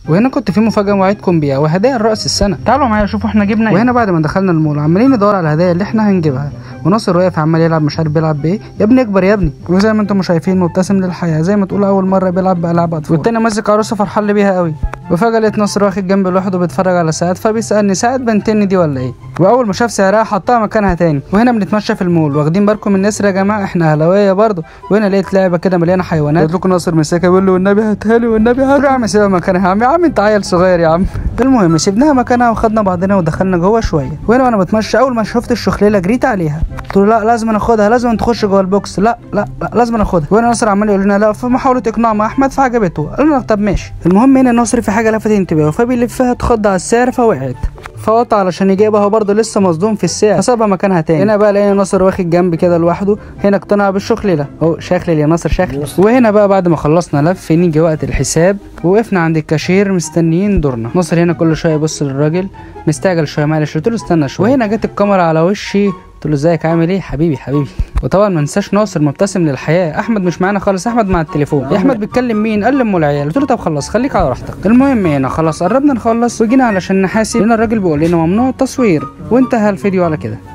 وهنا كنت في مفاجاه وعدكم بيها وهدايا لراس السنه. تعالوا معايا شوفوا احنا جبنا ايه. وهنا بعد ما دخلنا المول عمالين ندور على الهدايا اللي احنا هنجيبها، وناصر واقف عمال يلعب مش عارف بيلعب بايه. يا ابني اكبر يا ابني. وزي ما انتم شايفين مبتسم للحياه زي ما تقول اول مره بيلعب بالعاب اطفال، والتاني ماسك عروسه فرحان بيها قوي. وفجاه لقيت ناصر واخد جنب لوحده بيتفرج على ساعات، فبيسالني ساعات بنتين دي ولا ايه، واول ما شاف سعرها حطها مكانها تاني. وهنا بنتمشى في المول واخدين بالكم من النسر يا جماعه، احنا اهلاويه برضه. وهنا لقيت لعبه كده مليانه حيوانات، قلت لكم ناصر مسكها بيقول له والنبي هاتها لي والنبي هاتها. يا عم سيبها مكانها يا عم انت عيل صغير يا عم. المهم سيبناها مكانها وخدنا بعضنا ودخلنا جوه شويه. وهنا وانا بتمشى اول ما شفت الشخليله جريت عليها، قلت له لا لازم ناخدها، لازم تخش جوه البوكس، لا لا لا لازم ناخدها. وهنا ناصر عمال يقول لنا لا في محاوله اقناع مع احمد فعجبته، قلنا طب ماشي. المهم هنا ناصر في حاجه لفتت انتباهه فبيلفها اتخض على السعر فوقعت، فوطى علشان يجيبها، هو برضه لسه مصدوم في السعر فسابها مكانها تاني. هنا بقى لقينا ناصر واخد جنب كده لوحده، هنا اقتنع بالشخليله اهو شخلل يا ناصر شخلل. وهنا بقى بعد ما خلصنا لف نيجي وقت الحساب، ووقفنا عند الكاشير مستنيين دورنا. ناصر هنا كل شويه يبص للراجل مستعجل شويه، معلش قلت له استنى شويه. وهنا جت الكاميرا على وشي قلت له ازيك عامل ايه حبيبي حبيبي. وطبعا ما ننساش ناصر مبتسم للحياه. احمد مش معانا خالص، احمد مع التليفون. يا احمد بتكلم مين؟ قال ام العيال. قلت له طب خلص خليك على راحتك. المهم هنا خلاص قربنا نخلص وجينا علشان نحاسب، هنا الراجل بيقول لنا ممنوع التصوير، وانتهى الفيديو على كده.